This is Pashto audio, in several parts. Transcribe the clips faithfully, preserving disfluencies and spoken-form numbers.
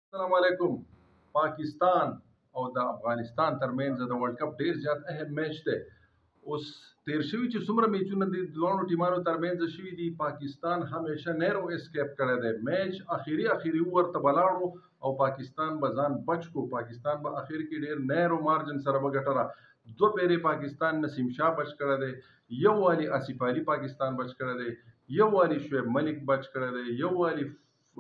السلام علیکم. پاکستان او د افغانستان ترمنځ د ورلد کپ ډیر زیات اهم میچ دی. اوس تیر شوي چې څومره میچونه د دواړو ټیمانو ترمنځ شوي دي، پاکستان همیشه نیرو اسکیپ کړی دی. میچ اخیری اخیری اوور ته بلاړو او پاکستان به ځان بچ کو. پاکستان به اخر کې ډیر نیرو مارجن سره وګټله. دو پیرې پاکستان نسیم شاه بچ کړی دی، یو والی آصف علي پاکستان بچ کړی دی، یو والی شعیب ملک بچ کړی دی، یو والی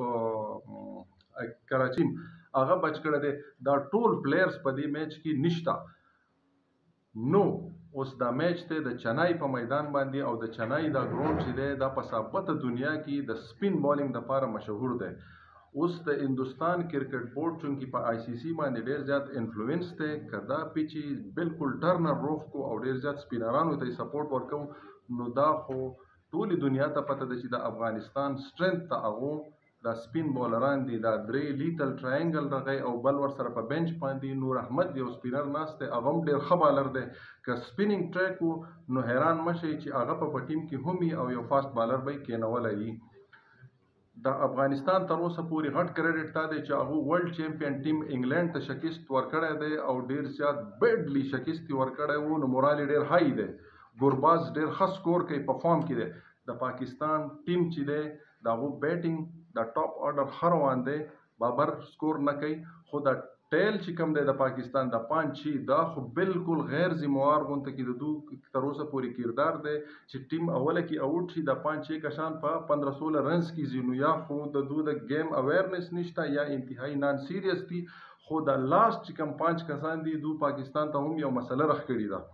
کراچیم هغه بچ کړی دی. دا ټول پلیئرز په دې میچ کې نشته. نو اوس دا میچ دی د چنای په میدان باندې، او د چنای دا ګراوند چې دی دا په ثابته دنیا کې د سپین بالینګ دپاره مشهور دی. اوس د هندوستان کرکټ بورډ چونکې په آی سی سی باندې ډیر زیات انفلوئنس دی، که دا پیچې بالکل ټرنر روف کو او ډیر زیات سپینرانو ته سپورټ ورکو، نو دا خو ټولې دنیا ته پته ده چې د افغانستان سټرنث ته هغو دا سپین بولران دي. دا درې لیتل ټراینګل رغی او بل ور سره په بنچ باندې نور احمد یو سپینر ناست دی، هغه هم ډېر ښه بالر دی. که سپینینګ ټریک و نو حیران مشئ چې هغه په ټیم کې هم وي او یو فاست بالر به یې کېنولی وي. د افغانستان تر اوسه پورې غټ کریډټ تا دی چې هغه ورلډ چیمپئن ټیم انګلینډ ته شکست ورکړی دی او ډېر زیات بیډلی شکست یې ورکړی و، نو مورال یې ډېر های دی. ګورباز ډېر ښه سکور کوي، په فارم کې دی. د پاکستان ټیم چې دی د هغو بیټینګ دا ټاپ آرډر ښه روان دی، بابر سکور نه کوي، خو دا ټیل چې کوم دی د پاکستان د پانچي دا خو بالکل غیر ذموار غونته کې د دو تر اوسه پورې کردار دی چې ټیم اوله کې آوټ شي د پانچ کشان په پندره سوله رنز کې ځي. نو یا خو د دو د گیم اویرنس نشته یا انتهایی نان سیریس دي، خو د لاست چې کوم پانچ کسان دي دو پاکستان ته هم یو مسله رخ کړې ده.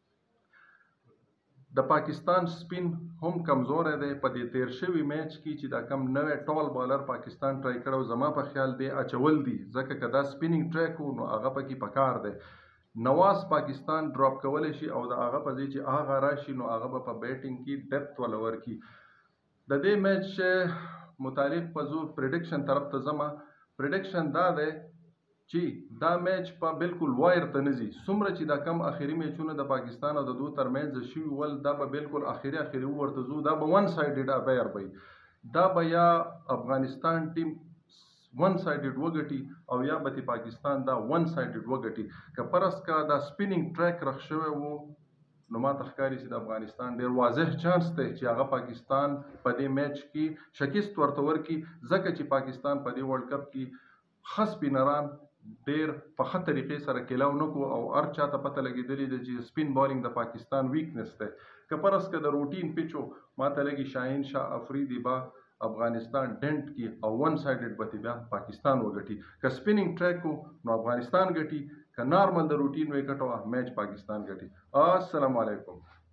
د پاکستان سپین هم کمزوری دی. په دې تیر شوي میچ کې چې دا کم نوی ټال بالر پاکستان ټرای کړی، زما په خیال دی اچول دي، ځکه که دا سپینینګ ټریک و نو هغه پکې پکار دی. نواز پاکستان ډراپ کولی شي او د هغه په ځای چې هغه راشي نو هغه به په بیټینګ کې ډپت وله ورکړي. د دې میچ متعلق په زه پریډکشن طرف ته ځمه. پریډکشن دا دی چې دا میچ په بالکل وایر ته نه ځي. څومره چې دا کم اخري میچونه د پاکستان او د دو ترمنځ شوي ول، دا به بالکل اخري اخري ورته ځو، دا به ون سایډډ افیر وي. دا به یا افغانستان ټیم ون سایډډ وګټي او یا به پاکستان دا ون سایډډ وګټي. که فرض کا دا سپینینګ ټریک رخ شوی وو نو ما ته ښکاري چې د افغانستان ډېر واضح چانس دی چې هغه پاکستان په دې میچ کې شکست ورته ورکړي، ځکه چې پاکستان په دې ورلډ کپ کې ښه سپینران ډیر په ښه طریقې سره کیلاو نه کو او هر چا ته پته لګېدلې ده چې سپین بالینګ د پاکستان ویکنس دی. که فرض که د روټین پیچو ما ته لګي شاهین شاه افریدي به افغانستان ډنټ کی او ون سایډډ به بیا پاکستان وګټي. که سپینینګ ټریک نو افغانستان ګټي، که نارمل د روټین وکټ میچ پاکستان ګټي. السلام علیکم.